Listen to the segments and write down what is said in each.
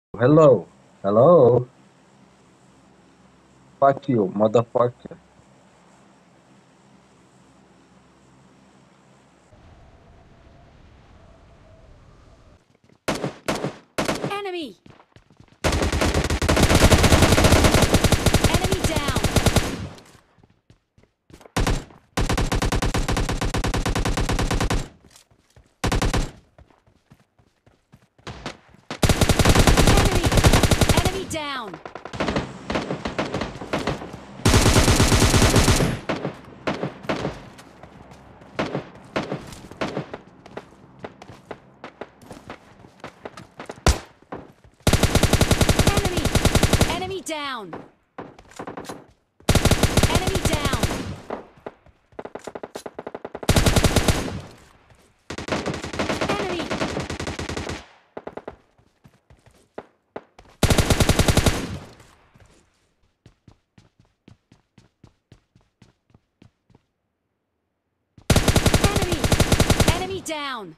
Hello, hello, fuck you, motherfucker. Enemy! Enemy down! Enemy down! Enemy down! Enemy down! Enemy! Enemy! Enemy down!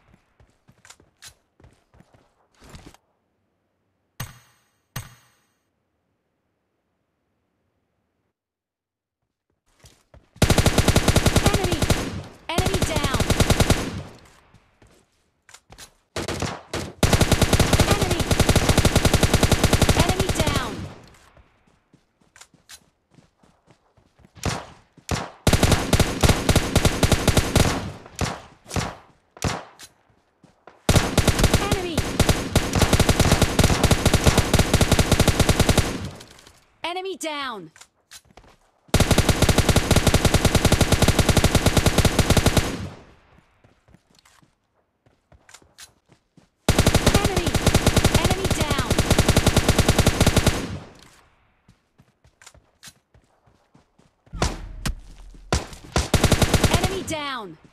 Enemy! Enemy down! Enemy! Enemy down! Enemy! Enemy down! Enemy! Enemy down! Enemy down!